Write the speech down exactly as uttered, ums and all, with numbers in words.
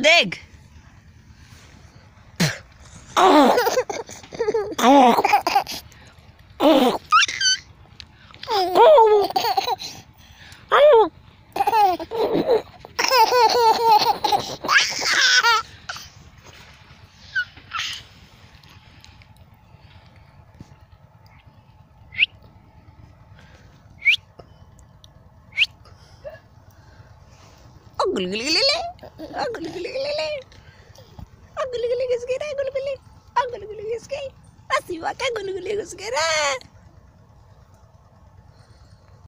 देख। गुलगुली ले ले, गुलगुली ले ले, गुलगुली किसके रे? गुलगुली, गुलगुली किसके? असीवा क्या गुलगुली किसके रे?